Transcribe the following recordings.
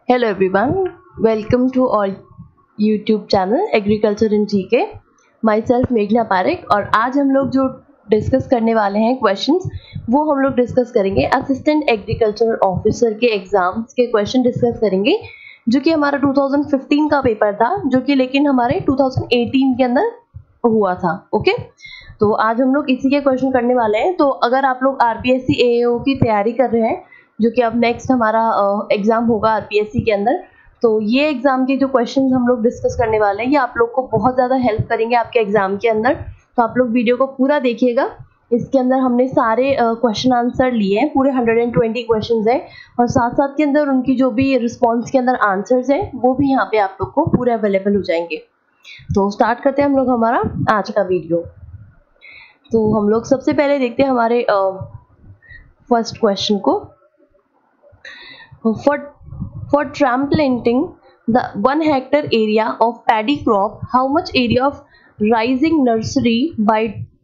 Hello everyone, welcome to our YouTube channel Agriculture in GK. Myself मेघना पारेख और आज हम लोग जो डिस्कस करने वाले हैं क्वेश्चंस वो हम लोग डिस्कस करेंगे असिस्टेंट एग्रीकल्चर ऑफिसर के एग्जाम्स के क्वेश्चन डिस्कस करेंगे जो कि हमारा 2015 का पेपर था जो कि लेकिन हमारे 2018 के अंदर हुआ था। ओके, तो आज हम लोग इसी के क्वेश्चन करने वाले हैं। तो अगर आप लोग आरपीएससी एएओ की तैयारी कर रहे हैं जो कि अब नेक्स्ट हमारा एग्जाम होगा आरपीएससी के अंदर, तो ये एग्जाम के जो क्वेश्चंस हम लोग डिस्कस करने वाले हैं ये आप लोग को बहुत ज़्यादा हेल्प करेंगे आपके एग्जाम के अंदर। तो आप लोग वीडियो को पूरा देखिएगा। इसके अंदर हमने सारे क्वेश्चन आंसर लिए हैं, पूरे 120 क्वेश्चंस हैं और साथ साथ के अंदर उनकी जो भी रिस्पॉन्स के अंदर आंसर्स हैं वो भी यहाँ पे आप लोग को पूरे अवेलेबल हो जाएंगे। तो स्टार्ट करते हैं हम लोग हमारा आज का वीडियो। तो हम लोग सबसे पहले देखते हैं हमारे फर्स्ट क्वेश्चन को। For transplanting the 1 hectare area of paddy crop, how much area of rising nursery by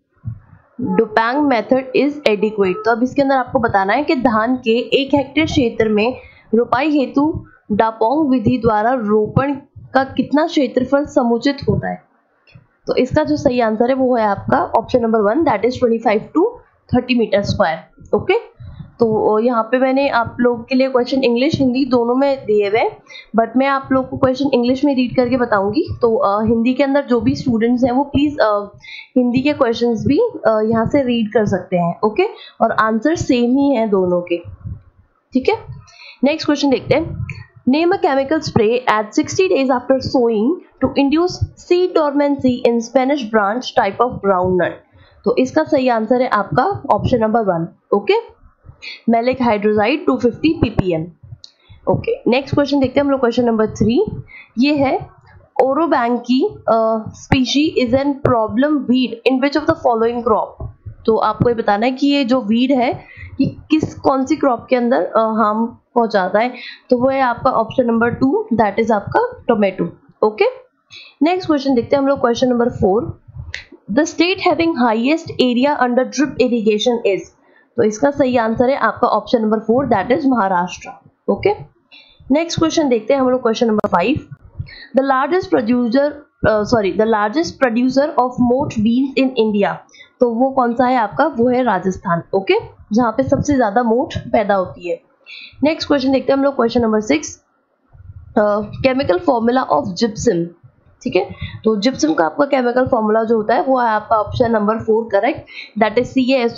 Dupang method is adequate? तो अब इसके अंदर आपको बताना है कि धान के 1 हेक्टेयर क्षेत्र में रोपाई हेतु डापोंग विधि द्वारा रोपण का कितना क्षेत्रफल समुचित होता है। तो इसका जो सही आंसर है वो है आपका option number 1, that is 25 to 30 metre square. Okay, तो यहाँ पे मैंने आप लोग के लिए क्वेश्चन इंग्लिश हिंदी दोनों में दिए हुए, बट मैं आप लोग को क्वेश्चन इंग्लिश में रीड करके बताऊंगी। तो हिंदी के अंदर जो भी स्टूडेंट्स हैं वो प्लीज हिंदी के क्वेश्चंस भी यहाँ से रीड कर सकते हैं। ओके, और आंसर सेम ही है दोनों के, ठीक है। नेक्स्ट क्वेश्चन देखते हैं। Name a chemical spray at 60 days after sowing to induce seed dormancy in Spanish branch type of groundnut. तो इसका सही आंसर है आपका option number 1। Okay, maleic hydrazide 250 ppm। Okay, next question देखते हैं हम लोग क्वेश्चन नंबर 3। ये है Orobanche species is an problem weed in which of the following crop. तो आपको ये बताना है कि ये जो वीड है कि कौन सी क्रॉप के अंदर हार्म पहुंचाता है। तो वो है आपका ऑप्शन नंबर 2, दैट इज आपका टोमेटो। ओके, नेक्स्ट क्वेश्चन देखते हैं हम लोग question number 4। The state having highest area under drip irrigation is. तो इसका सही आंसर है आपका option number 4, that is Maharashtra. Okay, next question देखते हैं हम लोग question number 5। The largest producer of moth beans in India. तो वो कौन सा है आपका, वो है राजस्थान। ओके, जहाँ पे सबसे ज्यादा मोठ पैदा होती है। नेक्स्ट क्वेश्चन देखते हैं हम लोग question number 6। Chemical formula of gypsum, ठीक है। तो जिप्सम का आपका केमिकल फॉर्मूला जो होता है वो है आपका option number 4 correct, that is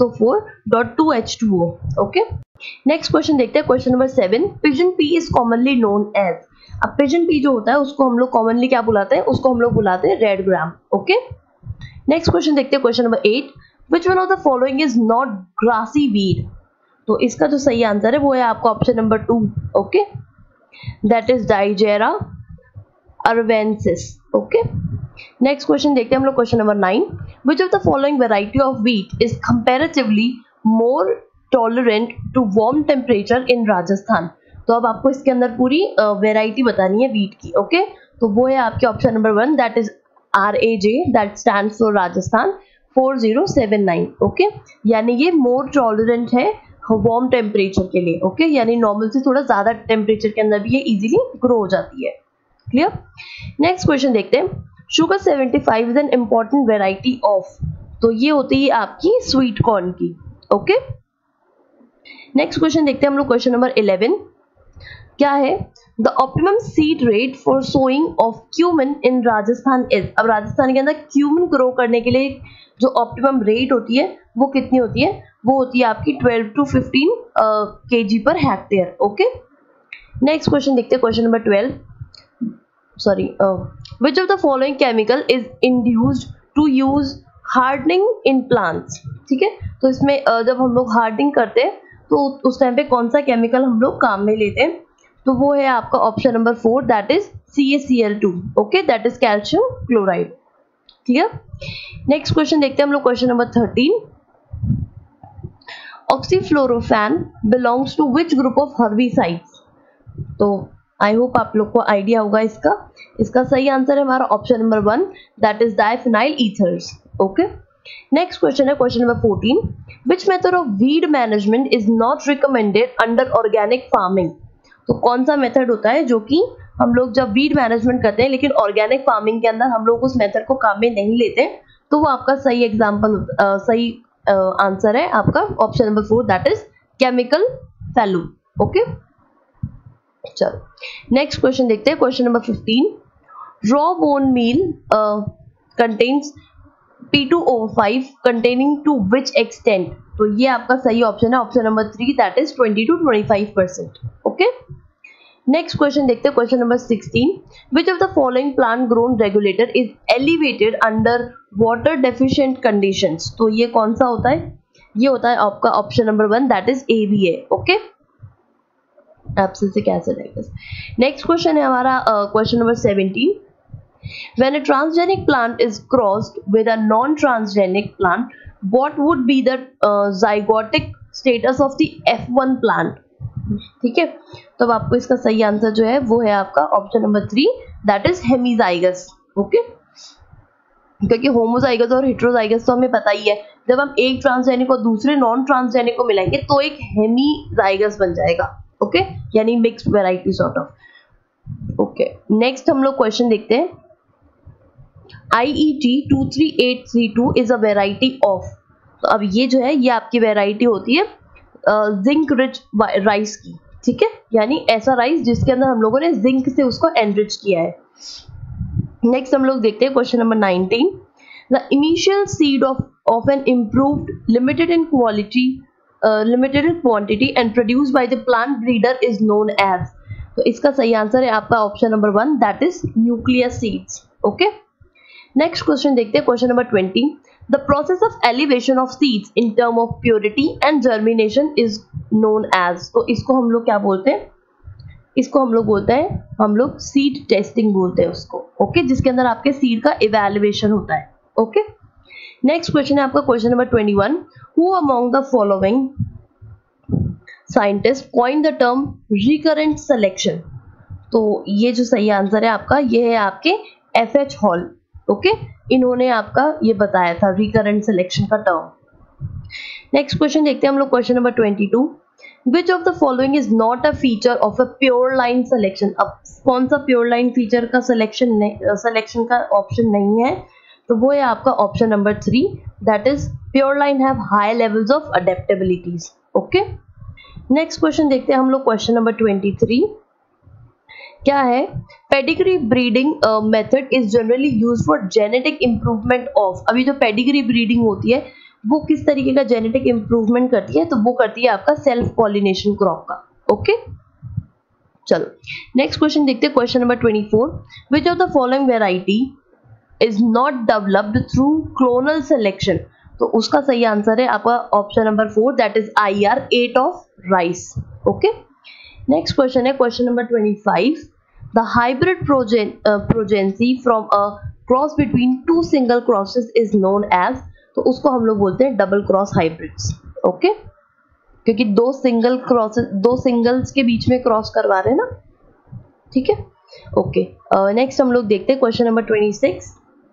CaSO4.2H2O। Okay, next question देखते हैं question number 7। Pigeon pea is commonly known as. अब पिजन पी जो होता है उसको हम लोग कॉमनली क्या बुलाते हैं, उसको हम लोग बुलाते हैं red gram. Okay, next question देखते हैं question number 8। Which one of the following is not grassy weed. तो इसका जो सही आंसर है वो है आपका option number 2। Okay, that is Digera arvensis. Okay, next question देखते हैं हम लोग question number 9। Which of the following variety of wheat is comparatively more tolerant to warm temperature in Rajasthan. तो अब आपको इसके अंदर पूरी वेराइटी बतानी है व्हीट की। ओके, तो वो है आपके option number 1, that is RAJ, that stands for Rajasthan 4079। Okay, यानी ये मोर टॉलरेंट है वार्म टेम्परेचर के लिए। ओके, यानी नॉर्मल से थोड़ा ज्यादा टेम्परेचर के अंदर भी ये इजीली ग्रो हो जाती है। क्लियर। नेक्स्ट क्वेश्चन देखते हैं। Sugar 75 is an important variety of. तो ये होती है आपकी स्वीट कॉर्न की। ओके, नेक्स्ट क्वेश्चन देखते हैं हम लोग क्वेश्चन नंबर 11। क्या है, the optimum seed rate for sowing of cumin in Rajasthan is. अब राजस्थान के अंदर क्यूमिन ग्रो करने के लिए जो ऑप्टिमम रेट होती है वो कितनी होती है, वो होती है आपकी 12 to 15 kg पर हेक्टेयर। ओके, नेक्स्ट क्वेश्चन देखते हैं question number 12। which of the following chemical is induced to use hardening in plants। ठीक है, तो इसमें जब हम लोग हार्डनिंग करते हैं तो उस टाइम पे कौन सा केमिकल हम लोग काम में लेते हैं, तो वो है आपका option number 4, that is CaCl2। Okay, that is calcium chloride. Clear. Next question देखते हैं हम लोग question number 13। Oxyfluorfen belongs to which group of herbicides. तो आई होप आप लोग को आइडिया होगा इसका सही आंसर है हमारा option number 1, that is diphenyl ethers. Okay, next question है question number 14। Which method of weed management is not recommended under organic farming. तो कौन सा मेथड होता है जो कि हम लोग जब वीड मैनेजमेंट करते हैं लेकिन ऑर्गेनिक फार्मिंग के अंदर हम लोग उस मेथड को काम में नहीं लेते, तो वो आपका सही एग्जाम्पल सही आंसर है आपका option number 4, that is chemical fallow. Okay, चलो नेक्स्ट क्वेश्चन देखते हैं। Question number 15, raw bone meal contains P2O5 containing to which extent? तो ये आपका सही ऑप्शन है option number 3, that is 20 to 25%। Okay, next question देखते हैं। Question number 16, which of the following plant grown regulator is elevated under water deficient conditions? तो ये कौन सा होता है? ये होता है आपका option number 1, that is ABA। Okay, abscisic acid है। नेक्स्ट क्वेश्चन है हमारा question number 17, when a transgenic plant is crossed with a non-transgenic plant, what would be the zygotic status of the F1 plant? ठीक है, तो अब आपको इसका सही आंसर जो है वो है आपका option number 3, that is hemizygous. Okay, क्योंकि होमोजाइगस और हेटेरोजाइगस तो हमें पता ही है, जब हम एक ट्रांसजेनिक और दूसरे नॉन ट्रांसजेनिक को मिलाएंगे तो एक हेमीजाइगस बन जाएगा। ओके, यानी mixed variety sort of. Okay, next हम लोग क्वेश्चन देखते हैं। IET 23832 is a variety of, तो अब ये जो है ये आपकी वेराइटी होती है जिंक रिच राइस की। ठीक है, यानी ऐसा राइस जिसके अंदर हम लोगों ने जिंक से उसको एनरिच किया है। नेक्स्ट हम लोग देखते हैं question number 19, the initial seed of an improved limited in quantity and produced by the plant breeder is known as, तो इसका सही आंसर है आपका option number 1, that is nucleus seeds. Okay, next question देखते हैं। Question number 20, the process of elevation of seeds in term of purity and germination is known as, तो इसको हम लोग क्या बोलते हैं? इसको हम लोग बोलते हैं, हम लोग सीड टेस्टिंग बोलते हैं उसको। ओके, जिसके अंदर आपके सीड का इवैल्यूएशन होता है। ओके, नेक्स्ट क्वेश्चन है आपका question number 21, who among the following scientist coined the term recurrent selection, तो ये जो सही आंसर है आपका ये है आपके FH हॉल। ओके, इन्होंने आपका ये बताया था रिकरेंट सिलेक्शन का टर्म। नेक्स्ट क्वेश्चन देखते हैं हम लोग question number 22, which of the following is not a feature of a pure line selection, अब कौन सा प्योर लाइन फीचर का सिलेक्शन का ऑप्शन नहीं है, तो वो है आपका option number 3, that is pure line have high levels of adaptabilities. Okay, next question देखते हैं हम लोग क्वेश्चन नंबर 23, क्या है? Pedigree breeding method is generally used for genetic improvement of, अभी जो पेडिग्री ब्रीडिंग होती है वो किस तरीके का जेनेटिक इंप्रूवमेंट करती है, तो वो करती है आपका सेल्फ पॉलिनेशन क्रॉप का। ओके, चलो नेक्स्ट क्वेश्चन देखते हैं। Question number 24, which of the following variety is not developed through clonal selection, तो उसका सही आंसर है आपका option number 4, that is IR8 of rice. Okay, next question है question number 25, the hybrid progeny from a cross between two single crosses is known as, तो उसको हम लोग बोलते हैं डबल क्रॉस हाइब्रिड्स। ओके, क्योंकि दो सिंगल्स के बीच में क्रॉस करवा रहे हैं ना। ठीक है, ओके, नेक्स्ट हम लोग देखते हैं क्वेश्चन नंबर 26,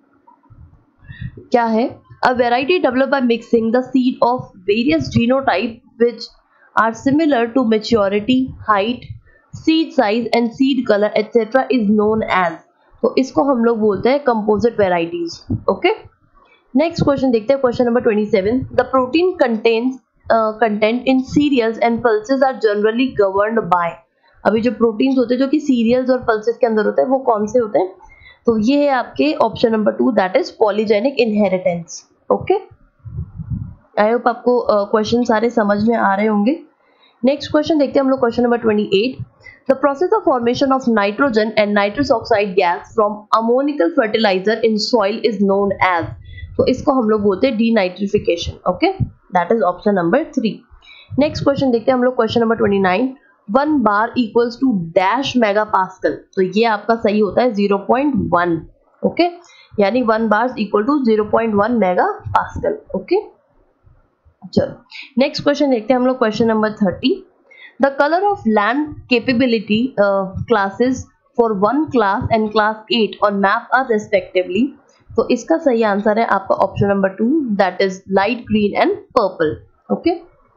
क्या है? A variety developed by mixing the seed of various genotype which are similar to maturity, height, seed size and seed colour etcetera is known as, तो इसको हम लोग बोलते हैं composite varieties. Okay, next question देखते हैं question number 27, the protein content in cereals and pulses are generally governed by, अभी जो प्रोटीन्स होते हैं जो कि सीरियल्स और पल्सेस के अंदर होते हैं वो कौन से होते हैं, तो ये है आपके option number 2, that is polygenic inheritance. Okay, I hope आपको क्वेश्चन सारे समझ में आ रहे होंगे। नेक्स्ट क्वेश्चन देखते हैं हम लोग question number 28, the process of formation of nitrogen and nitrous oxide gas from ammoniacal fertilizer in soil is known as, तो इसको हम लोग बोलते हैं denitrification. Okay, that is option number 3। Next question देखते हैं हम लोग question number 29, 1 bar equals to dash mega pascal, तो ये आपका सही होता है 0.1। ओके, यानी 1 bar equal to 0.1 mega pascal. Okay, चलो नेक्स्ट क्वेश्चन देखते हैं हम लोग question number 30, the colour of land capability classes for 1 class and class 8 on map are respectively, तो इसका सही आंसर है आपका option number 2, that is light green and purple. Okay,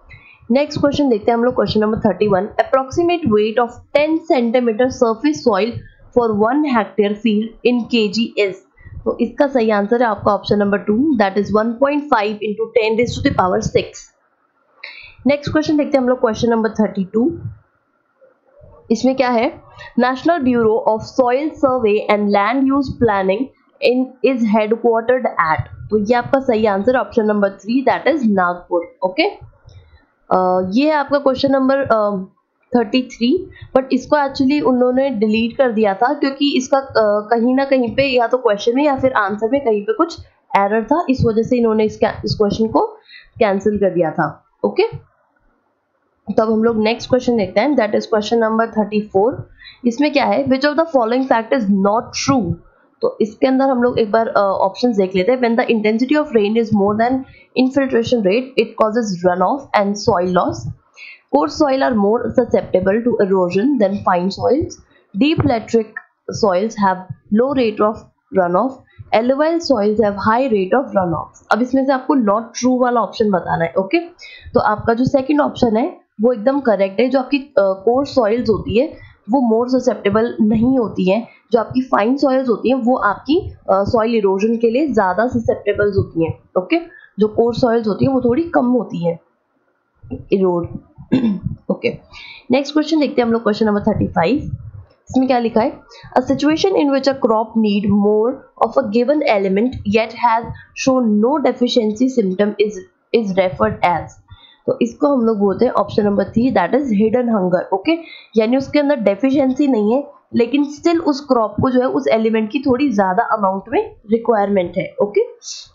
next question देखते हैं हम लोग, question number 31, approximate weight of 10 centimetre surface soil for 1 hectare field in KG is. तो इसका सही आंसर है आपका option number 2, that is 1.5 into 10⁻⁶। Next question देखते हैं हम लोग, क्वेश्चन नंबर 32। इसमें क्या है, national bureau of soil survey and land use planning in is headquartered at. तो ये आपका सही answer option number 3, that is Nagpur. Okay, ये है आपका क्वेश्चन नंबर 33, बट इसको एक्चुअली उन्होंने डिलीट कर दिया था क्योंकि इसका कहीं ना कहीं पे या तो क्वेश्चन में या फिर आंसर में कहीं पे कुछ एरर था, इस वजह से इन्होंने इस क्वेश्चन को कैंसिल कर दिया था। ओके, तो अब हम लोग नेक्स्ट क्वेश्चन देखते हैं, दैट इज क्वेश्चन नंबर 34। इसमें क्या है, which of the following fact is not true. तो इसके अंदर हम लोग एक बार ऑप्शंस देख लेते हैं। When the intensity of rain is more than infiltration rate it causes run off and soil loss. Coarse soil are more susceptible to erosion than fine soils. Deep lateritic soils have low rate of runoff. Alluvial soils have high rate of runoff. अब इसमें से आपको not true वाला option बताना है। Okay, तो आपका जो सेकंड ऑप्शन है वो एकदम करेक्ट है। जो आपकी कोर्स सॉइल्स होती है वो मोर ससेप्टेबल नहीं होती हैं। जो आपकी फाइन सॉइल्स होती हैं वो आपकी सॉइल इरोजन के लिए ज्यादा ससेप्टेबल होती हैं। ओके, जो कोर्स सॉइल्स होती हैं वो थोड़ी कम होती हैं इरोड। ओके, नेक्स्ट क्वेश्चन देखते हैं हम लोग, क्वेश्चन नंबर 35। इसमें क्या लिखा है, a situation in which a crop need more of a given element yet has shown no deficiency symptom is referred as. तो इसको हम लोग बोलते हैं option number 3, that is hidden hunger. Okay, यानी उसके अंदर डेफिशिएंसी नहीं है लेकिन स्टिल उस क्रॉप को जो है उस एलिमेंट की थोड़ी ज्यादा अमाउंट में रिक्वायरमेंट है। ओके,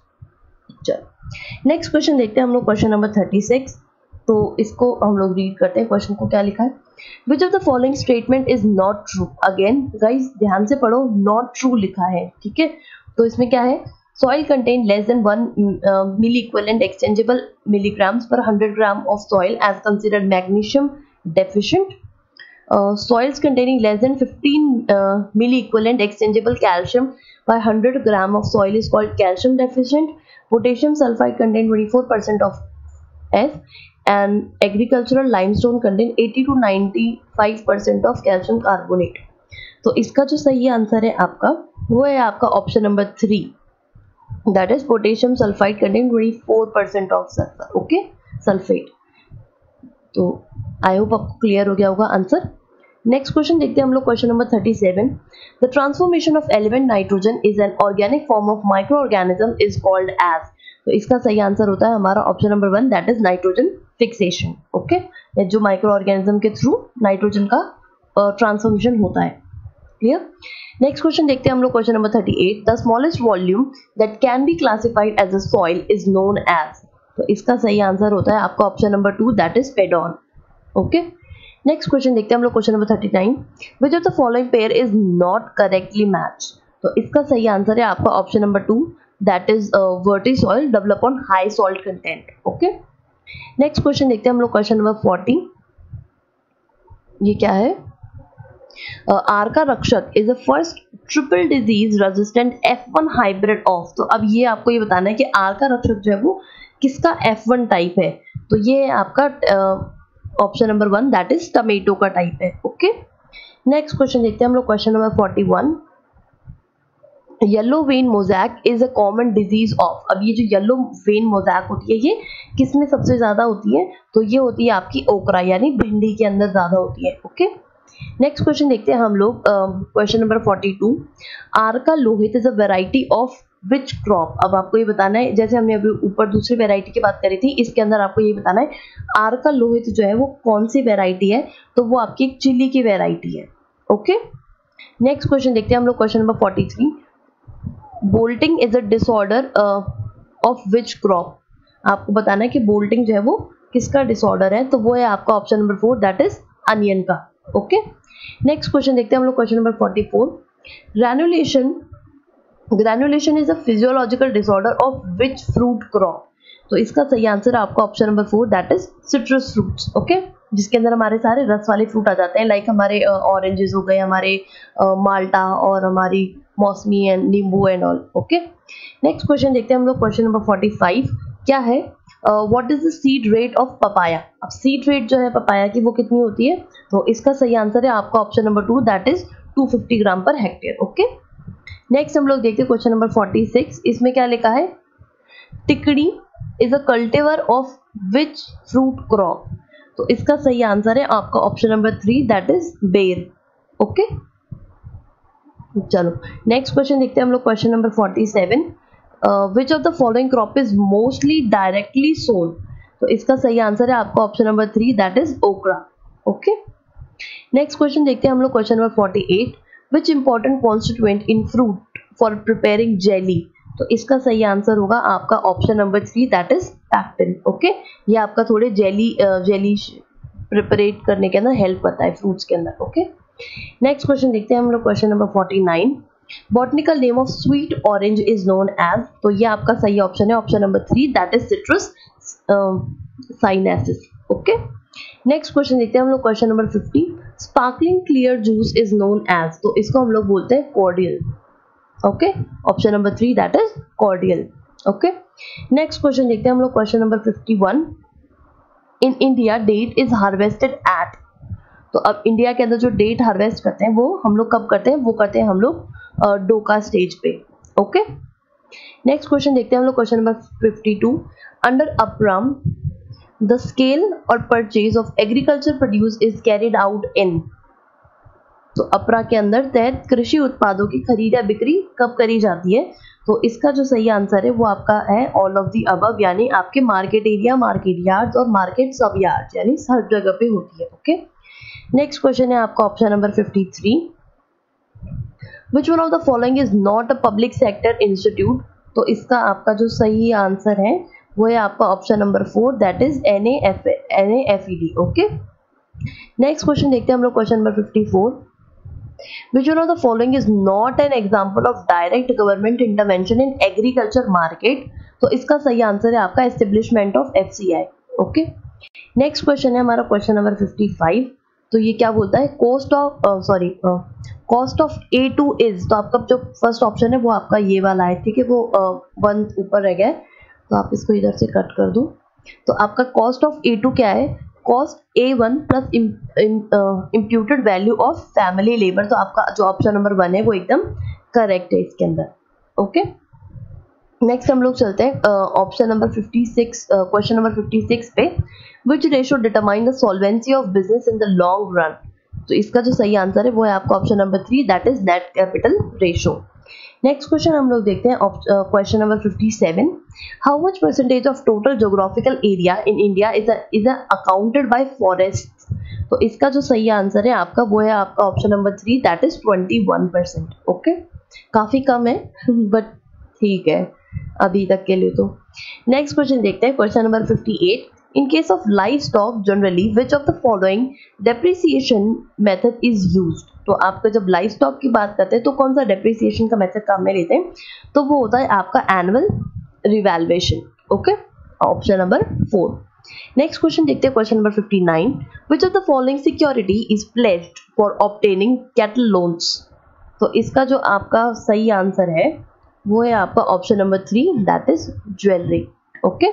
चलो नेक्स्ट क्वेश्चन देखते हैं हम लोग, क्वेश्चन नंबर 36। तो इसको हम लोग रीड करते हैं। क्वेश्चन को क्या लिखा है, which of the following statement is not true. Again guys ध्यान से पढ़ो, नॉट ट्रू लिखा है। ठीक है, तो इसमें क्या है, soil contain less than 1 milli equivalent exchangeable milligrams per 100 gram of soil as considered magnesium deficient. Soils containing less than 15 milli equivalent exchangeable calcium by 100 gram of soil is called calcium deficient. Potassium sulfide contain 24% of F, and agricultural limestone contain 80 to 95% of calcium carbonate. तो इसका जो सही answer है आपका वो है आपका option number 3, that is potassium sulfide contain 24% of sulfur. Okay, sulphate. तो आई होप आपको क्लियर हो गया होगा आंसर। नेक्स्ट क्वेश्चन देखते हैं हम लोग, question number 37। The transformation of element nitrogen is an organic form of micro organism is called as. तो इसका सही आंसर होता है हमारा option number 1, that is nitrogen fixation. Okay, जो माइक्रो ऑर्गेनिज्म के थ्रू नाइट्रोजन का ट्रांसफॉर्मेशन होता है। क्लियर। नेक्स्ट क्वेश्चन देखते हैं हम लोग, question number 38। The smallest volume that can be classified as a soil is known as. तो इसका सही आंसर होता है आपका option number 2, that is pedon. Okay, next question देखते हैं हम लोग, question number 39। Which of the following pair is not correctly match. तो इसका सही आंसर है आपका option number 2, that is vertisol develop on high salt content. Okay, next question देखते हैं हम लोग, क्वेश्चन नंबर 40। ये क्या है, Arka Rakshak is the first triple disease resistant F1 hybrid of. तो अब ये आपको ये बताना है कि आर्का रक्षक जो है वो किसका F1 टाइप है। तो ये है आपका option number 1, that is tomato का टाइप है। ओके, नेक्स्ट क्वेश्चन देखते हैं हम लोग, question number 41। Yellow vein mosaic is a common disease of. अब ये जो येलो वेन मोजैक होती है ये किसमें सबसे ज्यादा होती है, तो ये होती है आपकी ओकरा यानी भिंडी के अंदर ज्यादा होती है। ओके, नेक्स्ट क्वेश्चन देखते हैं हम लोग, question number 42। Arka Lohit is a variety of which crop. अब आपको ये बताना है, जैसे हमने अभी ऊपर दूसरी वेराइटी की बात करी थी, इसके अंदर आपको ये बताना है आर्का लोहित जो है वो कौन सी वेराइटी है। तो वो आपकी एक चिली की वेराइटी है। ओके, नेक्स्ट क्वेश्चन देखते हैं हम लोग, question number 43। Bolting is a disorder of which crop. आपको बताना है कि बोल्टिंग जो है वो किसका डिसऑर्डर है। तो वो है आपका option number 4, that is onion का। ओके, नेक्स्ट क्वेश्चन देखते हैं हम लोग, question number 44। Granulation is a physiological disorder of which fruit crop. तो इसका सही आंसर है आपका option number 4, that is citrus fruits. Okay, जिसके अंदर हमारे सारे रस वाले फ्रूट आ जाते हैं, लाइक हमारे ऑरेंजेस हो गए, हमारे माल्टा और हमारी मौसमी एंड नींबू and all. Okay, next question देखते हैं हम लोग, क्वेश्चन नंबर 45। क्या है, what is the seed rate of papaya. अब सीड रेट जो है पपाया की वो कितनी होती है, तो इसका सही आंसर है आपका option number 2, that is 250 gram per hectare. Okay, next हम लोग देखते हैं क्वेश्चन नंबर 46। इसमें क्या लिखा है, Tikdi is a cultivar of which fruit crop. तो इसका सही आंसर है आपका option number 3, that is ber. Okay, चलो नेक्स्ट क्वेश्चन देखते हैं हम लोग, question number 47। Which of the following crop is mostly directly sown. तो इसका सही आंसर है आपका option number 3, that is okra. Okay, next question देखते हैं हम लोग, question number 48। Which important constituent in fruit for preparing jelly. तो इसका सही आंसर होगा आपका option number 3, that is pectin. Okay, ये आपका थोड़े जेली प्रिपरेट करने के अंदर हेल्प करता है फ्रूट्स के अंदर। ओके, नेक्स्ट क्वेश्चन देखते हैं हम लोग, question number 49। Botanical name of sweet orange is known as. तो ये आपका सही ऑप्शन है option number 3, that is citrus sinensis. Okay, next question देखते हैं हम लोग, question number 50। Sparkling clear juice is known as. तो इसको हम लोग बोलते हैं cordial. Okay, option number 3, that is cordial. Okay, next question देखते हैं हम लोग, question number 51। In India date is harvested at. तो अब इंडिया के अंदर जो डेट हार्वेस्ट करते हैं वो हम लोग कब करते हैं, वो करते हैं हम लोग डोका स्टेज पे। ओके, नेक्स्ट क्वेश्चन देखते हैं हम लोग, क्वेश्चन नंबर 52। अंडर अपराम the scale or purchase of agriculture produce is carried out in. तो अपरा के अंदर तहत कृषि उत्पादों की खरीद या बिक्री कब करी जाती है। तो इसका जो सही आंसर है वो आपका है ऑल ऑफ द अबव, यानी आपके मार्केट एरिया, मार्केट यार्ड और मार्केट सब यार्ड, यानी हर जगह पे होती है। ओके, नेक्स्ट क्वेश्चन है आपका option number 53। Which one of the following is not a public sector institute. तो इसका आपका जो सही आंसर है वो है आपका option number 4, that is NAFED। Okay, next question देखते हैं हम लोग, question number 54। Which one of the following is not an example of direct government intervention in agriculture market? तो इसका सही आंसर है आपका establishment of FCI। ओके, नेक्स्ट क्वेश्चन है हमारा क्वेश्चन नंबर 55। तो ये क्या बोलता है, कॉस्ट ऑफ A2 इज। तो आपका जो फर्स्ट ऑप्शन है वो आपका ये वाला है, ठीक है, वो 1 ऊपर रह गया, तो आप इसको इधर से कट कर दो। तो आपका कॉस्ट ऑफ A2 क्या है, cost A1 plus imputed value of family labour. तो आपका जो ऑप्शन नंबर 1 है वो एकदम करेक्ट है इसके अंदर। ओके, नेक्स्ट हम लोग चलते हैं ऑप्शन नंबर 56, क्वेश्चन नंबर 56 पे। Which ratio determine the solvency of business in the long run. तो इसका जो सही आंसर है वो है आपका option number 3, that is net capital ratio. Next question हम लोग देखते हैं question number 57। How much percentage of total geographical area in India is accounted by forest. तो इसका जो सही आंसर है आपका वो है आपका option number 3, that is 21%। Okay, काफी कम है बट ठीक है अभी तक के लिए। तो नेक्स्ट क्वेश्चन देखते हैं question number 58। In case of livestock generally which of the following depreciation method is used. तो आपका जब लाइव स्टॉक की बात करते हैं तो कौन सा डेप्रिसिएशन का मेथड काम में लेते हैं, तो वो होता है आपका annual revaluation. Okay, option number 4। Next question देखते हैं question number 59। Which of the following security is pledged for obtaining cattle loans. तो इसका जो आपका सही आंसर है वो है आपका option number 3, that is jewellery. Okay,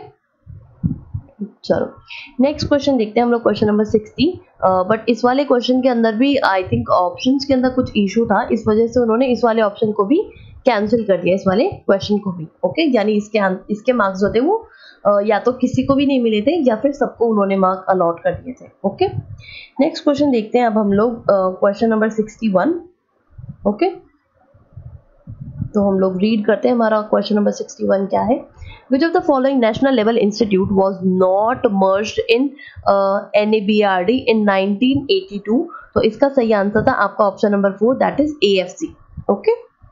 चलो नेक्स्ट क्वेश्चन देखते हैं हम लोग, क्वेश्चन नंबर 60। बट इस वाले क्वेश्चन के अंदर भी आई थिंक ऑप्शंस के अंदर कुछ इशू था, इस वजह से उन्होंने इस वाले ऑप्शन को भी कैंसिल कर दिया, इस वाले क्वेश्चन को भी। ओके, यानी इसके मार्क्स जो थे वो या तो किसी को भी नहीं मिले थे या फिर सबको उन्होंने मार्क अलॉट कर दिए थे। ओके, नेक्स्ट क्वेश्चन देखते हैं अब हम लोग क्वेश्चन नंबर 61। ओके, तो हम लोग रीड करते हैं हमारा क्वेश्चन नंबर 61 क्या है। Which of the following national level institute was not merged in NABRD in 1982? तो इसका सही आंसर था आपका option number 4, that is AFC। Okay,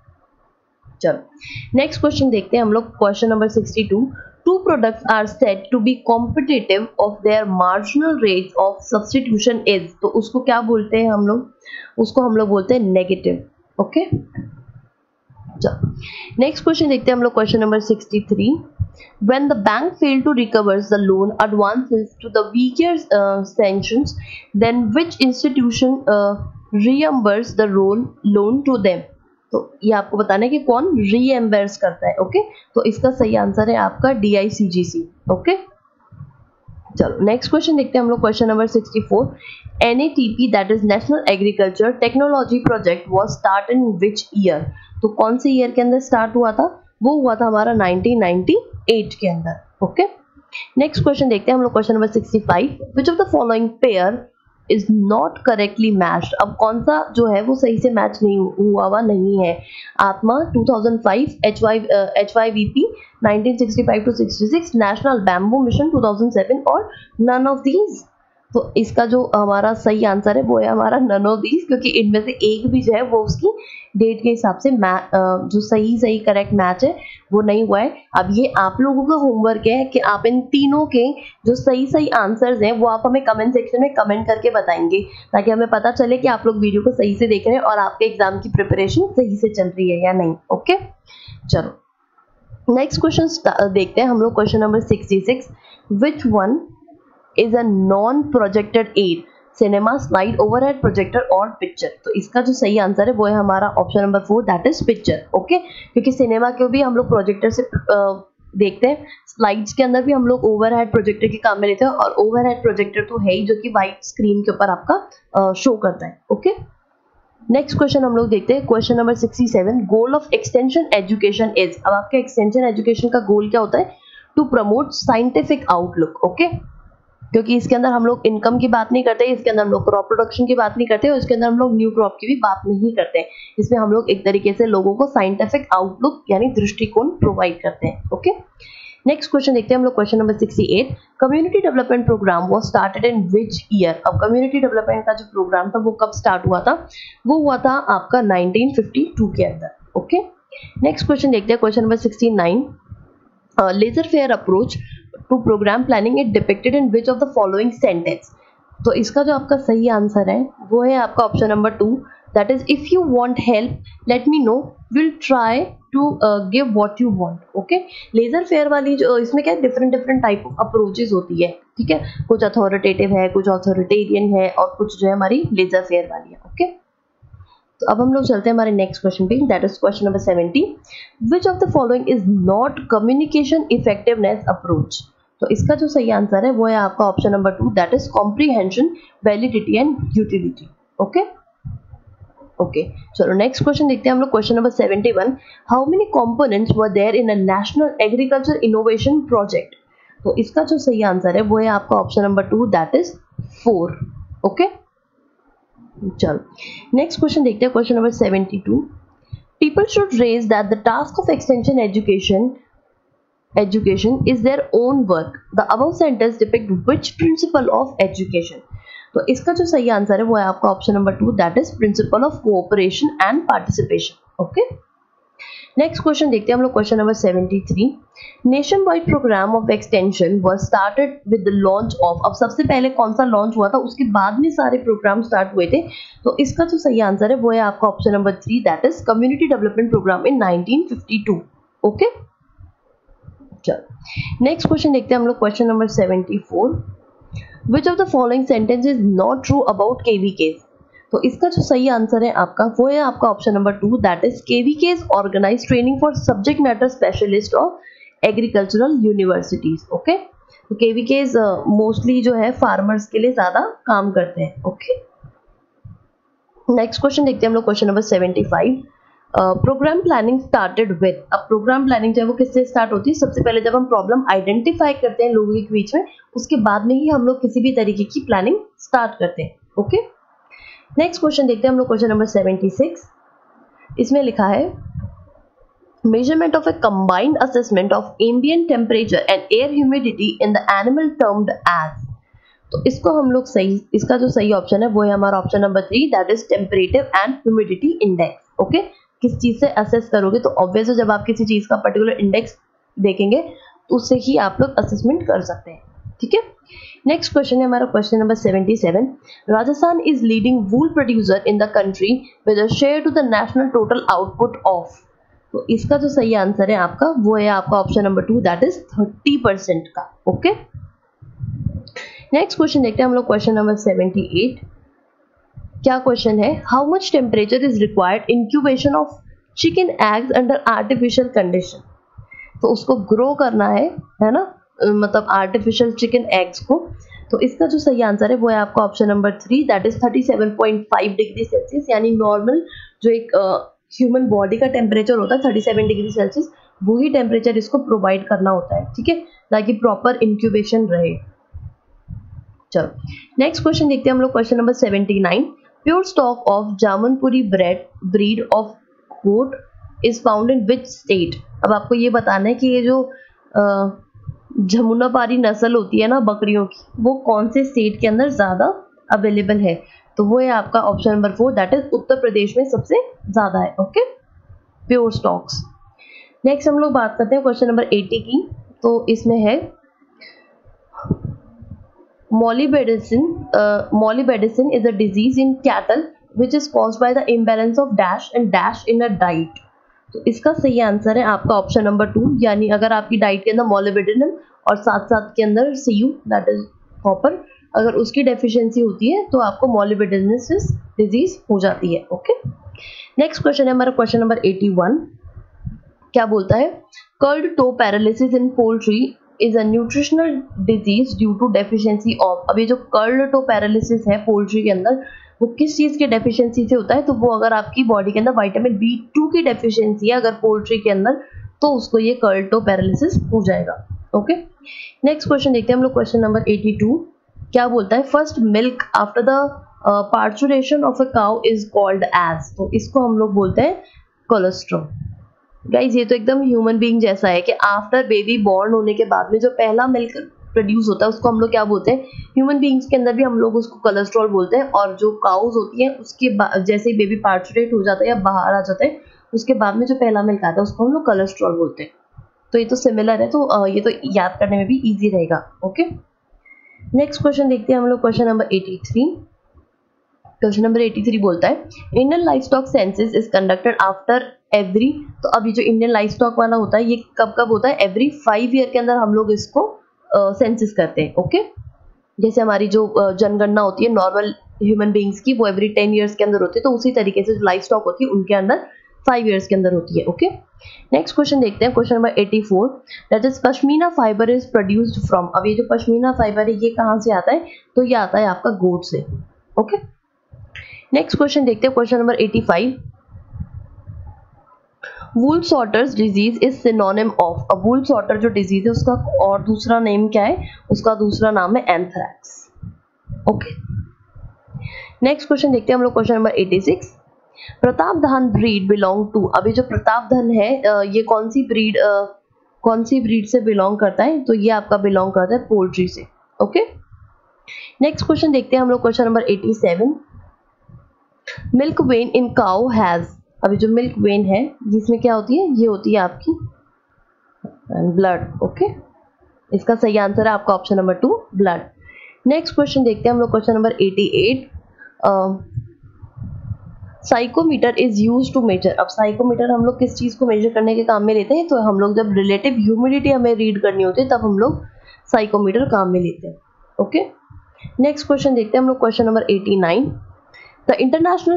चलो नेक्स्ट क्वेश्चन देखते हैं हम लोग question number 62। Two products are said to be competitive of their marginal rates of substitution is। तो उसको क्या बोलते हैं हम लोग, उसको हम लोग बोलते हैं नेगेटिव। ओके, नेक्स्ट क्वेश्चन देखते हैं हम लोग question number 63। When the bank failed to recover the loan advances to the weaker sanctions, then which institution reimbursed the loan to them? तो ये आपको बताना है कि कौन रीएम्बर्स करता है। ओके, तो इसका सही आंसर है आपका DICGC। ओके, चलो नेक्स्ट क्वेश्चन देखते हैं हम लोग। Question number 64, NATP that is national agriculture technology project was start in which year? तो कौन से ईयर के अंदर स्टार्ट हुआ था? वो हुआ था हमारा 1998 के अंदर। ओके, नेक्स्ट क्वेश्चन देखते हैं हम लोग। Question number 65, which of the following pair is not correctly matched? अब कौन सा जो है वो सही से मैच नहीं हुआ नहीं है? आत्मा 2005, HYVP 1965 to 66, national bamboo mission 2007 और नन ऑफ दीज। तो इसका जो हमारा सही आंसर है वो है हमारा नन ऑफ दीज, क्योंकि इनमें से एक भी जो है वो उसकी डेट के हिसाब से जो सही करेक्ट मैच है वो नहीं हुआ है। अब ये आप लोगों का होमवर्क है कि आप इन तीनों के जो सही आंसर्स हैं वो आप हमें कमेंट सेक्शन में कमेंट करके बताएंगे, ताकि हमें पता चले कि आप लोग वीडियो को सही से देख रहे हैं और आपके एग्जाम की प्रिपरेशन सही से चल रही है या नहीं। ओके, चलो नेक्स्ट क्वेश्चन देखते हैं हम लोग। Question number 66, which one is a non projected aid? Cinema, slide, overhead projector और पिक्चर? तो इसका जो सही आंसर है वो है हमारा option number 4 that is picture. Okay, क्योंकि सिनेमा को भी हम लोग प्रोजेक्टर से देखते हैं, स्लाइड्स के अंदर भी हम लोग ओवरहेड प्रोजेक्टर के काम में लेते हैं, और ओवरहेड प्रोजेक्टर तो है ही जो कि व्हाइट स्क्रीन के ऊपर आपका शो करता है। ओके, नेक्स्ट क्वेश्चन हम लोग देखते हैं। Question number 67, goal of extension education is? अब आपका एक्सटेंशन एजुकेशन का गोल क्या होता है? To promote scientific outlook. Okay, क्योंकि इसके अंदर हम लोग इनकम की बात नहीं करते, इसके अंदर हम लोग क्रॉप प्रोडक्शन की बात नहीं करते, और इसके अंदर हम लोग न्यू क्रॉप की भी बात नहीं करते। इसमें हम लोग एक तरीके से लोगों को साइंटिफिक आउटलुक यानी दृष्टिकोण प्रोवाइड करते हैं। ओके, नेक्स्ट क्वेश्चन देखते हैं हम लोग। Question number 68, community development programme was started in which year? अब कम्युनिटी डेवलपमेंट का जो प्रोग्राम था वो कब स्टार्ट हुआ था? वो हुआ था आपका 1952 के अंदर। ओके, नेक्स्ट क्वेश्चन देखते हैं। Question number 69, laissez faire approach to programme planning it depicted in which of the following sentence? तो इसका जो आपका सही आंसर है वो है आपका option number 2 that is, if you want help let me know, will try to give what you want. Okay, laissez faire वाली जो इसमें क्या डिफरेंट टाइप ऑफ अप्रोचेस होती है, ठीक है, कुछ अथॉरिटेटिव है, कुछ अथॉरिटेरियन है, और कुछ जो है हमारी लेजर फेयर वाली है। ओके, तो अब हम लोग चलते हैं हमारे नेक्स्ट क्वेश्चन पे, that is question number 70, which of the following is not communication effectiveness approach? तो इसका जो सही आंसर है वो है आपका option number 2 that is comprehension, validity and utility. Okay, चलो नेक्स्ट क्वेश्चन देखते हैं हम लोग। Question number 71, how many components were there in a national agriculture innovation project? तो इसका जो सही आंसर है वो है आपका option number 2 that is 4। Okay, चलो नेक्स्ट क्वेश्चन देखते हैं। Question number 72, people should raise that the task of extension education is their own work. The above sentence depict which principle of education? तो इसका जो सही आंसर है वो है आपका option number 2 that is principle of cooperation and participation. Okay, next question देखते हैं हम लोग। Question number 73, nationwide programme of extension was started with the launch of? अब सबसे पहले कौन सा लॉन्च हुआ था, उसके बाद में सारे प्रोग्राम स्टार्ट हुए थे। तो इसका जो सही आंसर है वो है आपका option number 3 that is community development programme in 1952। Okay, चलो नेक्स्ट क्वेश्चन देखते हैं हम लोग। Question number 74, which of the following sentence is not true about KVKs? तो इसका जो सही आंसर है आपका वो है आपका option number 2 that is KVKs organise training for subject matter specialist of agricultural universities. Okay, तो KVKs मोस्टली जो है फार्मर्स के लिए ज्यादा काम करते हैं। ओके, नेक्स्ट क्वेश्चन देखते हैं हम लोग। Question number 75, programme planning started with? अब प्रोग्राम प्लानिंग जो है वो किससे स्टार्ट होती है? सबसे पहले जब हम प्रॉब्लम आइडेंटिफाई करते हैं लोगों के बीच में, उसके बाद में ही हम लोग किसी भी तरीके की प्लानिंग स्टार्ट करते हैं। ओके, नेक्स्ट क्वेश्चन देखते हैं हम लोग। क्वेश्चन नंबर 76, इसमें लिखा है measurement of a combined assessment of ambient temperature and air humidity in the animal termed as? तो इसको हम लोग इसका जो सही ऑप्शन है वो है हमारा option number 3 that is temperature and humidity index. Okay, किस चीज से असेस करोगे? तो ऑब्वियस है जब आप किसी चीज का पर्टिकुलर इंडेक्स देखेंगे तो उससे ही आप लोग असेसमेंट कर सकते हैं। ठीक है, नेक्स्ट क्वेश्चन है हमारा question number 77, Rajasthan is leading wool producer in the country with a share to the national total output of? तो इसका जो सही आंसर है आपका वो है आपका ऑप्शन नंबर 2 दैट इज 30% का। ओके, नेक्स्ट क्वेश्चन देखते हैं हम लोग। क्वेश्चन नंबर 78, क्या क्वेश्चन है? How much temperature is required incubation of chicken eggs under artificial condition, तो उसको ग्रो करना है ना, मतलब आर्टिफिशियल चिकन एग्स को। तो इसका जो सही आंसर है वो है आपका option number 3, that is 37.5 degree Celsius, यानी नॉर्मल जो एक ह्यूमन बॉडी का टेम्परेचर होता है 37 डिग्री सेल्सियस, वही टेम्परेचर इसको प्रोवाइड करना होता है, ठीक है, ताकि प्रॉपर इंक्यूबेशन रहे। चलो नेक्स्ट क्वेश्चन देखते हैं हम लोग, question number 79। Pure stock of Jamunapari breed of goat is found in which state. अब आपको ये बताना है कि ये जो जमुनापारी नस्ल होती है ना बकरियों की, वो कौन से स्टेट के अंदर ज्यादा अवेलेबल है, तो वो है आपका option number 4, that is Uttar Pradesh में सबसे ज्यादा है। Okay, pure stocks. नेक्स्ट हम लोग बात करते हैं क्वेश्चन नंबर 80 की, तो इसमें है molybdenum is a disease in cattle which is caused by the imbalance of dash and dash in a diet। तो इसका सही आंसर है आपका ऑप्शन नंबर 2, यानी अगर आपकी डाइट के अंदर molybdenum और साथ साथ के अंदर Cu दैट इज कॉपर, अगर उसकी डेफिशिएंसी होती है तो आपको molybdenum डिजीज हो जाती है। ओके, नेक्स्ट क्वेश्चन है हमारा क्वेश्चन नंबर 81। क्या बोलता है, curled toe paralysis in poultry is a nutritional disease due to deficiency of. अब ये जो कर्ल्ड टो पैरालिसिस है पोल्ट्री के अंदर, वो किस चीज की डेफिशिएंसी से होता है, तो वो अगर आपकी बॉडी के अंदर विटामिन B2 की डेफिशिएंसी है अगर पोल्ट्री के अंदर, तो उसको ये कर्ल्ड टो पैरालिसिस हो जाएगा। ओके, नेक्स्ट क्वेश्चन देखते हैं हम लोग, क्वेश्चन नंबर 82। क्या बोलता है, first milk after the parturition of a cow is called as. तो इसको हम लोग बोलते हैं कोलेस्ट्रॉल। गाइज ये तो एकदम ह्यूमन बीइंग जैसा है कि आफ्टर बेबी बॉर्न होने के बाद में जो पहला मिल्क प्रोड्यूस होता है उसको हम लोग क्या बोलते हैं, ह्यूमन बीइंग्स के अंदर भी हम लोग उसको कोलेस्ट्रॉल बोलते हैं, और जो काउज होती है उसके जैसे ही बेबी पार्चुरेट हो जाता है या बाहर आ जाता है उसके बाद में जो पहला मिल्क आता है उसको हम लोग कोलेस्ट्रॉल बोलते हैं। तो ये तो सिमिलर है, तो ये तो याद करने में भी ईजी रहेगा। ओके, नेक्स्ट क्वेश्चन देखते हैं हम लोग, क्वेश्चन नंबर 83। क्वेश्चन नंबर 83 बोलता है, Indian livestock census is conducted after every. तो अभी जो इंडियन लाइवस्टॉक वाला होता है ये कब कब होता है, एवरी 5 ईयर के अंदर हम लोग इसको सेंसस करते हैं। ओके, जैसे हमारी जो जनगणना होती है नॉर्मल ह्यूमन बीइंग्स की, वो एवरी 10 ईयर्स के अंदर होती है, तो उसी तरीके से जो लाइवस्टॉक होती है उनके अंदर 5 ईयर्स के अंदर होती है। ओके, नेक्स्ट क्वेश्चन देखते हैं, question number 84, that is pashmina fibre is produced from. अब ये जो पश्मीना फाइबर है ये कहाँ से आता है, तो ये आता है आपका गोट से। ओके, नेक्स्ट क्वेश्चन देखते हैं, question number 85। Wool sorters disease is synonym of. अब वूल सॉर्टर जो डिजीज है उसका और दूसरा नेम क्या है, उसका दूसरा नाम है एंथ्रैक्स। ओके, नेक्स्ट क्वेश्चन देखते हैं हम लोग, question number 86। Pratapdhan breed belong to. अभी जो प्रतापधन है ये कौन सी ब्रीड से बिलोंग करता है, तो ये आपका बिलोंग करता है पोल्ट्री से। ओके, नेक्स्ट क्वेश्चन देखते हैं हम लोग, question number 87। Milk vein in cow has. अभी जो मिल्क वेन है जिसमें क्या होती है, ये होती है आपकी ब्लड। ओके, इसका सही आंसर है आपका option number 2, blood. Next question देखते हैं हम लोग, question number 88। Psychrometer is use to measure. अब साइकोमीटर हम लोग किस चीज को मेजर करने के काम में लेते हैं, तो हम लोग जब रिलेटिव ह्यूमिडिटी हमें रीड करनी होती है तब हम लोग साइकोमीटर काम में लेते हैं। ओके, नेक्स्ट क्वेश्चन देखते हैं हम लोग, question number 89। The international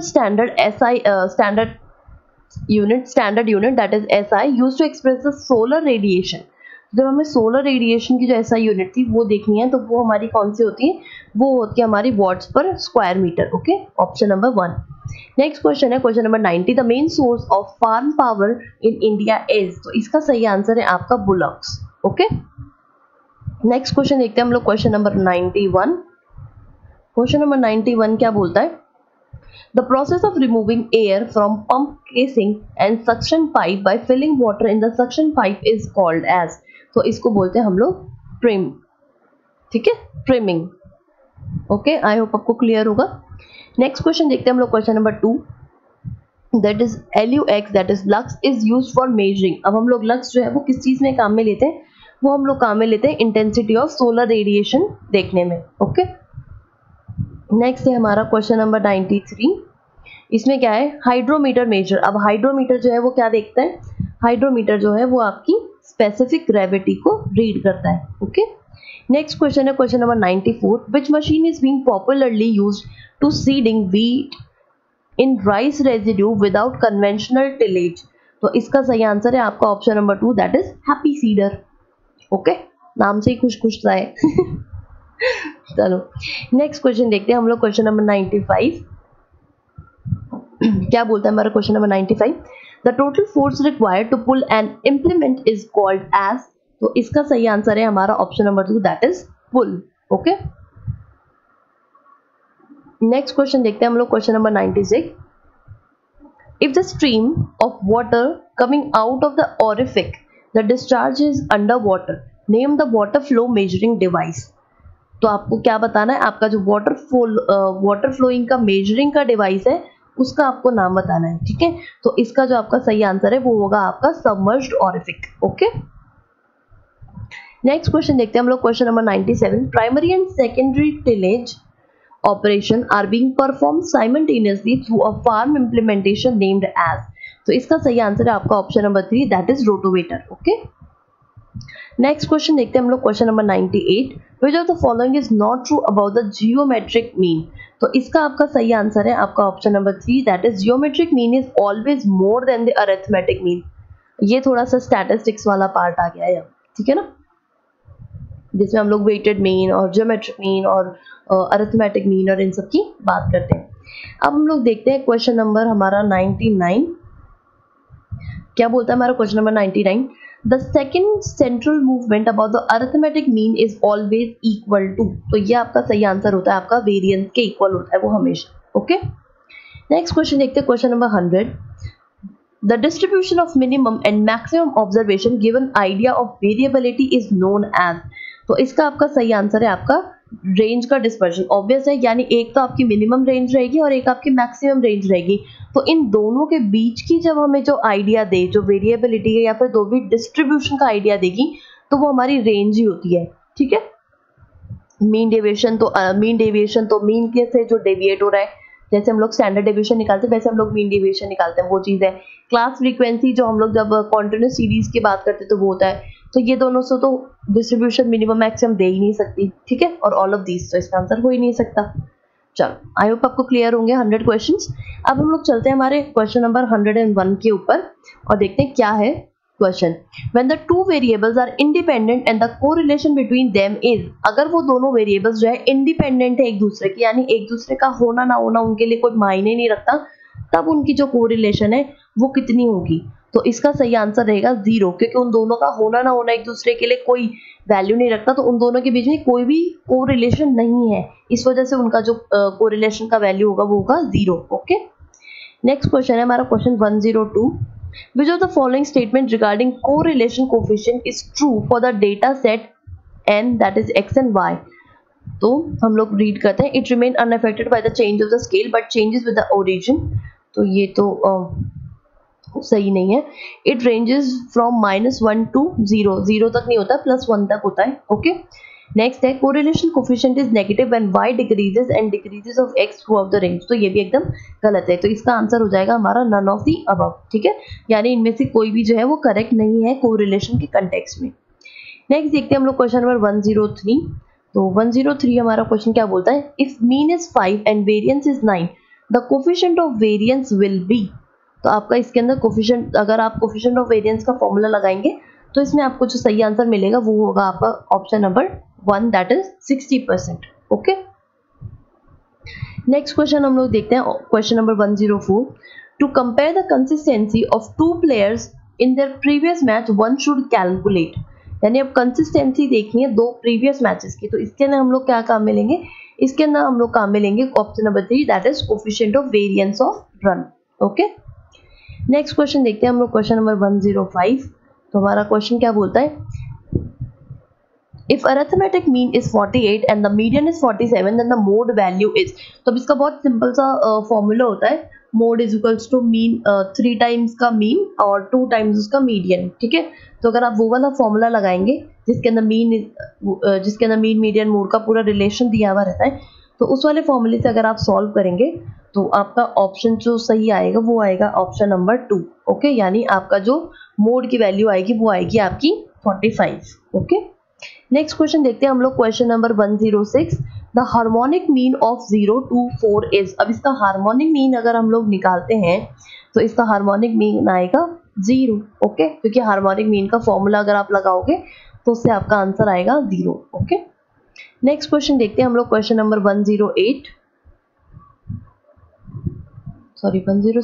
standard unit that is SI used to express the solar radiation. जब हमें सोलर रेडिएशन की जो SI यूनिट थी वो देखनी है, तो वो हमारी कौन सी होती है, वो होती है हमारी वॉट्स पर square metre. Okay, option number 1। Next question है question number 90। The main source of farm power in India is. तो इसका सही आंसर है आपका बुलॉक्स। ओके, नेक्स्ट क्वेश्चन देखते हैं हम लोग, क्वेश्चन नंबर 91। क्वेश्चन नंबर 91 क्या बोलता है, the process of removing air from pump casing and suction pipe by filling water in the suction pipe is called as। तो इसको बोलते हैं हम लोग ट्रिम। ठीक है, ट्रिमिंग। ओके, आई होप आपको क्लियर होगा। नेक्स्ट क्वेश्चन देखते हैं हम लोग, question number 2। That is LUX that is lux is used for measuring. अब हम लोग लक्स जो है वो किस चीज में काम में लेते हैं, वो हम लोग काम में लेते हैं इंटेंसिटी ऑफ सोलर रेडिएशन देखने में। ओके, नेक्स्ट है हमारा क्वेश्चन नंबर 93। इसमें क्या है, हाइड्रोमीटर मेजर। अब हाइड्रोमीटर जो है वो क्या देखता है, हाइड्रोमीटर जो है वो आपकी स्पेसिफिक ग्रेविटी को रीड करता है। ओके, नेक्स्ट क्वेश्चन है question number 94। Which machine is being popularly used to seeding wheat in rice residue without conventional tillage. तो इसका सही आंसर है आपका option number 2 that is happy seeder. Okay, नाम से ही खुश खुश सा है। चलो नेक्स्ट क्वेश्चन देखते हैं हम लोग, क्वेश्चन नंबर 95। क्या बोलता है हमारा question number 95? The total force required to pull an implement is called as. तो इसका सही आंसर है हमारा option number 2 that is pull. Okay, next question देखते हैं हम लोग, question number 96। If the stream of water coming out of the orifice the discharge is under water, name the water flow measuring device. तो आपको क्या बताना है, आपका जो वाटर फ्लोइंग का मेजरिंग का डिवाइस है उसका आपको नाम बताना है। ठीक है, तो इसका जो आपका सही आंसर है वो होगा आपका submerged orifice. Okay, next question देखते हैं हम लोग, question number 97। Primary and secondary tillage operation are being performed simultaneously through a farm implementation named as। तो इसका सही आंसर है आपका option number 3 that is rotavator. Okay, next question देखते हैं हम लोग, question number 98। Which of the following is not true about the geometric mean. तो इसका आपका सही आंसर है आपका option number 3 that is geometric mean is always more than the arithmetic mean. ये थोड़ा सा स्टैटिस्टिक्स वाला पार्ट आ गया है, ठीक है ना, जिसमें हम लोग वेटेड मीन और जियोमेट्रिक मीन और अरिथमेटिक मीन और इन सब की बात करते हैं। अब हम लोग देखते हैं क्वेश्चन नंबर हमारा 99। क्या बोलता है हमारा question number 99? The second central movement about the arithmetic mean is always equal to. तो ये आपका सही आंसर होता है, आपका वेरिएंस के इक्वल होता है वो हमेशा। ओके, नेक्स्ट क्वेश्चन देखते हैं, question number 100। The distribution of minimum and maximum observation given idea of variability is known as. तो इसका आपका सही आंसर है आपका रेंज का डिस्पर्शन। ऑब्वियस है, यानी एक तो आपकी मिनिमम रेंज रहेगी और एक आपकी मैक्सिमम रेंज रहेगी। तो इन दोनों के बीच की जब हमें जो आइडिया दे, जो वेरिएबिलिटी है या फिर दो भी डिस्ट्रीब्यूशन का आइडिया देगी, तो वो हमारी रेंज ही होती है। ठीक है, मीन डेविएशन तो मीन के से जो डेविएट हो रहा है, जैसे हम लोग स्टैंडर्ड डेविएशन निकालते हैं वैसे हम लोग मीन डेविएशन निकालते हैं, वो चीज़ है। क्लास फ्रीक्वेंसी जो हम लोग जब कॉन्टिन्यूस सीरीज की बात करते हैं तो वो होता है। तो ये दोनों से तो डिस्ट्रीब्यूशन मिनिमम मैक्सिमम दे ही नहीं सकती। ठीक है, और ऑल ऑफ दीज, तो इसका आंसर हो ही नहीं सकता। चलो, आई होप आपको क्लियर होंगे 100 क्वेश्चंस। अब हम लोग चलते हैं हमारे क्वेश्चन नंबर 101 के ऊपर और देखते हैं क्या है question. When the two variables are independent and the correlation between them is. अगर वो दोनों वेरिएबल्स जो है इंडिपेंडेंट है एक दूसरे की, यानी एक दूसरे का होना ना होना उनके लिए कोई मायने नहीं रखता, तब उनकी जो कोरिलेशन है वो कितनी होगी। तो इसका सही आंसर रहेगा 0, क्योंकि उन दोनों का होना ना होना एक दूसरे के लिए कोई वैल्यू नहीं रखता, तो उन दोनों के बीच में कोई भी कोरिलेशन नहीं है। इस वजह से उनका जो कोरिलेशन का वैल्यू होगा वो होगा 0। ओके, नेक्स्ट क्वेश्चन है हमारा question 102। Which of the following statement regarding correlation coefficient is true for the data set n, that is x and y? तो हम लोग रीड करते हैं, it remain unaffected by the change of the scale but changes with the origin। तो ये तो सही नहीं है। It ranges from -1 to 0, 0 तक नहीं होता, +1 तक होता है। ओके, नेक्स्ट है correlation coefficient is negative when y decreases and decreases of x throughout the range. तो ये भी एकदम गलत है, तो इसका आंसर हो जाएगा हमारा नन ऑफ द अबव। ठीक है, यानी इनमें से कोई भी जो है वो करेक्ट नहीं है कोरिलेशन के कंटेक्स्ट में। नेक्स्ट देखते हैं हम लोग क्वेश्चन नंबर 103। तो 103 हमारा क्वेश्चन क्या बोलता है, if mean is 5 and variance is 9 the coefficient of variance will be. तो आपका इसके अंदर कोफिशिएंट, अगर आप कोफिशिएंट ऑफ वेरिएंस का फॉर्मूला लगाएंगे तो इसमें आपको जो सही आंसर मिलेगा वो होगा आपका option number 1 that is 60%। Okay, next question हम लोग देखते हैं question number 104। To compare the consistency of two players in their previous match one should calculate. यानी अब कंसिस्टेंसी देखनी है दो प्रीवियस मैचेस की, तो इसके अंदर हम लोग क्या काम मिलेंगे, इसके अंदर हम लोग काम मिलेंगे option number 3 that is coefficient of variance of run. Okay, next question देखते हैं हम लोग क्वेश्चन नंबर 105। तो हमारा क्वेश्चन क्या बोलता है, If arithmetic mean is 48 and the median is 47, then the mode value is। तो अब इसका बहुत सिंपल सा फॉर्मूला होता है, mode is equals to mean 3 times का मीन और 2 टाइम्स उसका मीडियन। ठीक है, तो अगर आप वो वाला फॉर्मूला लगाएंगे जिसके अंदर मीन मीडियन मोड का पूरा रिलेशन दिया हुआ रहता है, तो उस वाले फॉर्मूले से अगर आप सॉल्व करेंगे तो आपका ऑप्शन जो सही आएगा वो आएगा ऑप्शन नंबर 2। ओके, यानी आपका जो मोड की वैल्यू आएगी वो आएगी आपकी 45। ओके, नेक्स्ट क्वेश्चन देखते हैं हम लोग question number 106। The harmonic mean of 0 to 4 is. अब इसका हार्मोनिक मीन अगर हम लोग निकालते हैं तो इसका हार्मोनिक मीन आएगा 0, ओके, क्योंकि हार्मोनिक मीन का फॉर्मूला अगर आप लगाओगे तो उससे आपका आंसर आएगा 0, ओके। नेक्स्ट क्वेश्चन देखते हैं हम लोग, question number 107, sorry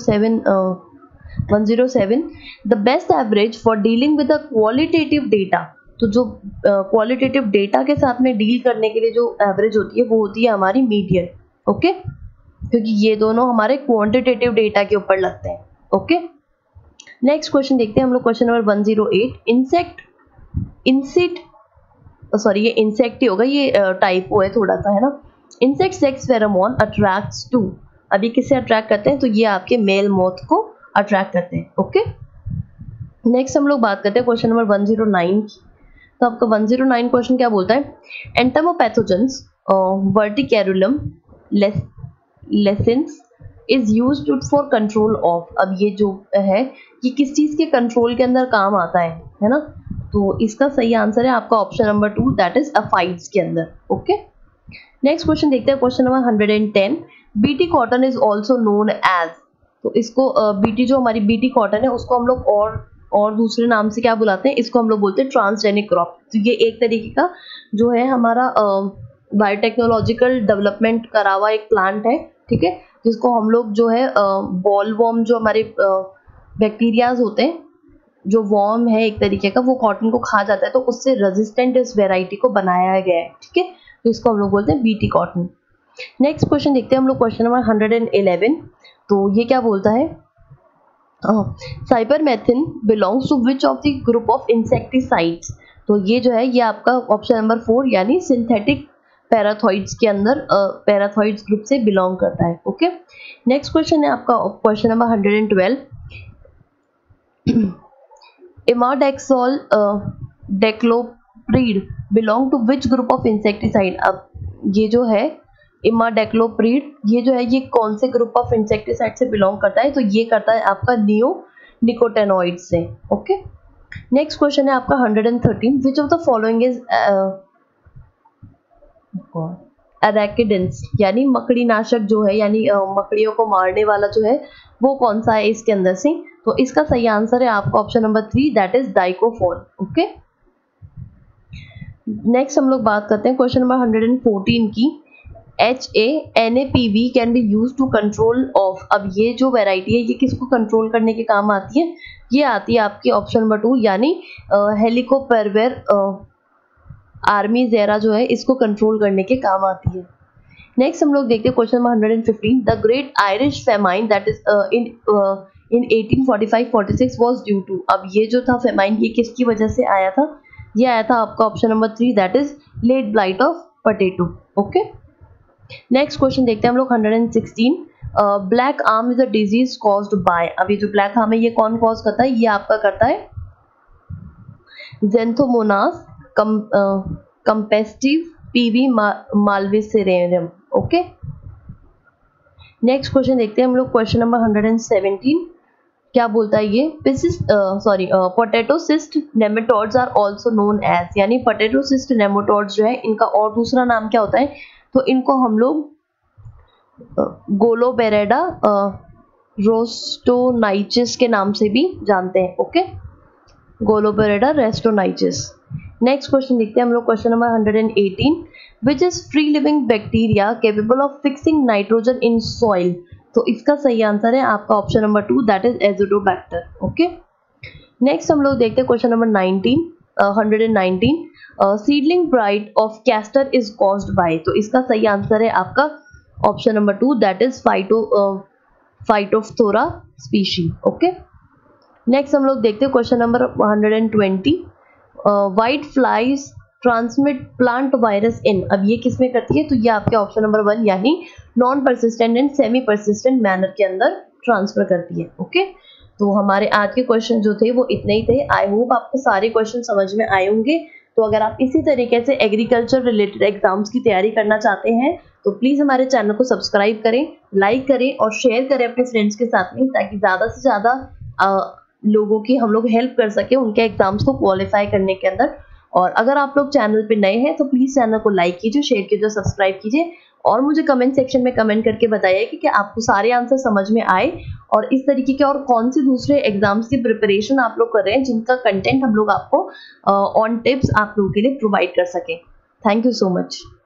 107, the best average for dealing with the qualitative data. तो जो क्वालिटेटिव डेटा के साथ में डील करने के लिए जो एवरेज होती है वो होती है हमारी मीडियन, ओके, क्योंकि ये दोनों हमारे क्वांटिटेटिव डेटा के ऊपर लगते हैं, ओके। नेक्स्ट क्वेश्चन देखते हैं हम लोग, क्वेश्चन नंबर 108, ये इंसेक्ट ही होगा, ये टाइपो है थोड़ा सा, है ना। Insect sex pheromone attracts to, अभी किसे अट्रैक्ट करते हैं, तो ये आपके मेल मोथ को अट्रैक्ट करते हैं, ओके। नेक्स्ट हम लोग बात करते हैं क्वेश्चन नंबर 109 की। तो आपका 109 क्वेश्चन क्या बोलता है, entomopathogens verticillium lecanii is used for control of. अब ये जो है ये किस चीज के कंट्रोल के अंदर काम आता है ना। तो इसका सही आंसर है आपका option number 2, that is aphids के अंदर, ओके। नेक्स्ट क्वेश्चन देखते हैं, question number 110, BT cotton is also known as. तो इसको बीटी जो हमारी बीटी कॉटन है उसको हम लोग और दूसरे नाम से क्या बुलाते हैं, इसको हम लोग बोलते हैं ट्रांसजेनिक क्रॉप। तो ये एक तरीके का जो है हमारा बायोटेक्नोलॉजिकल डेवलपमेंट करा हुआ एक प्लांट है, ठीक है, जिसको हम लोग जो है बॉल वॉर्म, जो हमारे बैक्टीरियाज होते हैं, जो वॉर्म है एक तरीके का, वो कॉटन को खा जाता है, तो उससे रेजिस्टेंट इस वेराइटी को बनाया गया है, ठीक है, तो इसको हम लोग बोलते हैं बीटी कॉटन। नेक्स्ट क्वेश्चन देखते हैं हम लोग, क्वेश्चन नंबर 111। तो ये क्या बोलता है, cypermethrin belongs to which of the group of insecticides. तो ये जो है ये आपका ऑप्शन नंबर 4 यानी सिंथेटिक पैराथॉइड्स के अंदर पैराथॉइड्स ग्रुप से बिलोंग करता है, ओके। नेक्स्ट क्वेश्चन है आपका question number 112, imidacloprid belong to which group of insecticide. अब ये जो है इमाडेक्लोप्रिड, ये जो है ये कौन से ग्रुप ऑफ इंसेक्टिसाइड से बिलोंग करता है, तो ये करता है आपका नियोनिकोटेनॉइड से, ओके। नेक्स्ट क्वेश्चन है आपका 113, which of the following is एराकिडेंस, यानी मकड़ी नाशक जो है, यानी मकड़ियों को मारने वाला जो है वो कौन सा है इसके अंदर से। तो इसका सही आंसर है आपका option number 3, that is dicofol, okay. Next हम लोग बात करते हैं क्वेश्चन नंबर 114 की, HANAPV can be use to control of. अब ये जो वेराइटी है ये किसको कंट्रोल करने के काम आती है, ये आती है आपकी ऑप्शन नंबर 2 यानी हेलिकोपेरवेर आर्मी जेरा जो है इसको कंट्रोल करने के काम आती है। नेक्स्ट हम लोग देखते हैं question number 115, the great Irish famine that is in 1845-46 was due to. अब ये जो था फेमाइन ये किसकी वजह से आया था, ये आया था आपका option number 3, that is late blight of potato, okay. Next question देखते हैं हम लोग 116, black arm is a disease caused by. अब ये जो ब्लैक आर्म है ये कौन कॉज करता है, ये आपका करता है xanthomonas campestris PV malvacearum, okay. Next question देखते हैं हम लोग क्वेश्चन नंबर 117, क्या बोलता है ये, potato cyst nematodes are also known as, यानी पोटैटो सिस्ट नेमेटोड्स जो है इनका और दूसरा नाम क्या होता है, तो इनको हम लोग गोलोबेरेडा रोस्टोनाइचिस के नाम से भी जानते हैं, okay, globodera rostochiensis. Next question देखते हैं हम लोग question number 118, which is free living bacteria capable of fixing nitrogen in soil. तो इसका सही आंसर है आपका option number 2, that is azotobacter, okay. Next हम लोग देखते हैं question number 119, seedling blight of castor is caused by. तो इसका सही आंसर है आपका option number 2, that is phytophthora species, okay. Next हम लोग देखते हैं question number 120, white flies transmit plant virus in. अब ये किसमें करती है, तो ये आपके ऑप्शन नंबर 1 यानी non persistent and semi persistent manner के अंदर ट्रांसफर करती है, ओके। तो हमारे आज के क्वेश्चन जो थे वो इतने ही थे। आई होप आपको सारे क्वेश्चन समझ में आए होंगे। तो अगर आप इसी तरीके से एग्रीकल्चर रिलेटेड एग्जाम्स की तैयारी करना चाहते हैं तो प्लीज़ हमारे चैनल को सब्सक्राइब करें, लाइक करें और शेयर करें अपने फ्रेंड्स के साथ में, ताकि ज़्यादा से ज़्यादा लोगों की हम लोग हेल्प कर सकें उनके एग्जाम्स को क्वालिफाई करने के अंदर। और अगर आप लोग चैनल पे नए हैं तो प्लीज चैनल को लाइक कीजिए, शेयर कीजिए, सब्सक्राइब कीजिए और मुझे कमेंट सेक्शन में कमेंट करके बताइए कि क्या आपको सारे आंसर समझ में आए और इस तरीके के और कौन से दूसरे एग्जाम्स की प्रिपरेशन आप लोग कर रहे हैं जिनका कंटेंट हम लोग आपको ऑन टिप्स आप लोगों के लिए प्रोवाइड कर सकें। Thank you so much.